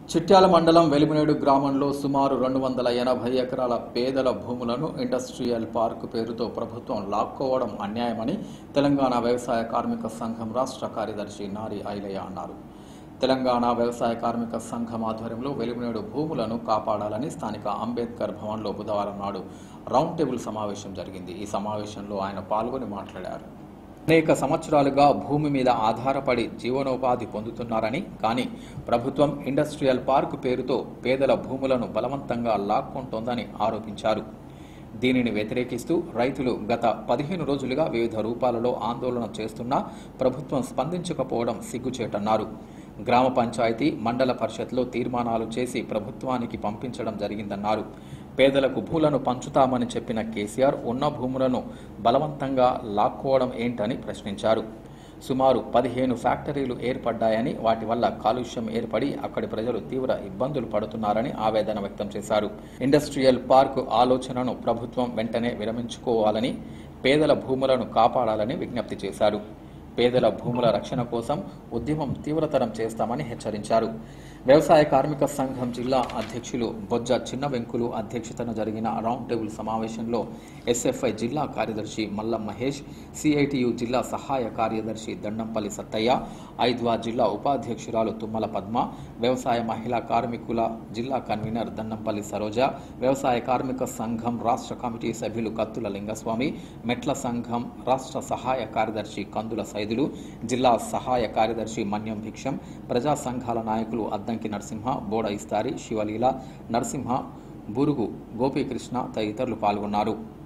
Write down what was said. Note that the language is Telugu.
చిట్యాల మండలం వెలిమినేడు గ్రామంలో సుమారు 280 ఎకరాల పేదల భూములను ఇండస్ట్రియల్ పార్క్ పేరుతో ప్రభుత్వం లాక్కోవడం అన్యాయమని తెలంగాణ వ్యవసాయ కార్మిక సంఘం రాష్ట్ర కార్యదర్శి నారి ఐలయ్య అన్నారు. తెలంగాణ వ్యవసాయ కార్మిక సంఘం ఆధ్వర్యంలో వెలిమినేడు భూములను కాపాడాలని స్థానిక అంబేద్కర్ భవన్లో బుధవారం నాడు రౌండ్ టేబుల్ సమావేశం జరిగింది. ఈ సమావేశంలో ఆయన పాల్గొని మాట్లాడారు. అనేక సంవత్సరాలుగా భూమి మీద ఆధారపడి జీవనోపాధి పొందుతున్నారని, కానీ ప్రభుత్వం ఇండస్ట్రియల్ పార్క్ పేరుతో పేదల భూములను బలవంతంగా లాక్కుంటోందని ఆరోపించారు. దీనిని వ్యతిరేకిస్తూ రైతులు గత 15 రోజులుగా వివిధ రూపాలలో ఆందోళన చేస్తున్నా ప్రభుత్వం స్పందించకపోవడం సిగ్గుచేటన్నారు. గ్రామ పంచాయతీ, మండల పరిషత్లో తీర్మానాలు చేసి ప్రభుత్వానికి పంపించడం జరిగిందన్నారు. పేదలకు భూములను పంచుతామని చెప్పిన కేసీఆర్ ఉన్న భూములను బలవంతంగా లాక్కోవడం ఏంటని ప్రశ్నించారు. సుమారు 15 ఫ్యాక్టరీలు ఏర్పడ్డాయని, వాటి వల్ల కాలుష్యం ఏర్పడి అక్కడి ప్రజలు తీవ్ర ఇబ్బందులు పడుతున్నారని ఆవేదన వ్యక్తం చేశారు. ఇండస్ట్రియల్ పార్క్ ఆలోచనను ప్రభుత్వం వెంటనే విరమించుకోవాలని, పేదల భూములను కాపాడాలని విజ్ఞప్తి చేశారు. పేదల భూముల రక్షణ కోసం ఉద్యమం తీవ్రతరం చేస్తామని హెచ్చరించారు. వ్యవసాయ కార్మిక సంఘం జిల్లా అధ్యక్షులు బొజ్జ చిన్న వెంకులు అధ్యక్షతన జరిగిన రౌండ్ టేబుల్ సమావేశంలో ఎస్ఎఫ్ఐ జిల్లా కార్యదర్శి మల్లం మహేష్, సిఐటియు జిల్లా సహాయ కార్యదర్శి దండంపల్లి సత్తయ్య, ఐద్వా జిల్లా ఉపాధ్యక్షురాలు తుమ్మల పద్మ, వ్యవసాయ మహిళా కార్మికుల జిల్లా కన్వీనర్ దండంపల్లి సరోజ, వ్యవసాయ కార్మిక సంఘం రాష్ట్ర కమిటీ సభ్యులు కత్తుల లింగస్వామి, మెట్ల సంఘం రాష్ట్ర సహాయ కార్యదర్శి కందుల సైదులు, జిల్లా సహాయ కార్యదర్శి మన్యం భిక్షం, ప్రజా సంఘాల నాయకులు అద్దంకి నరసింహ, బోడ ఇస్తారి, శివలీల, నరసింహ, బురుగు గోపీకృష్ణ తదితరులు పాల్గొన్నారు.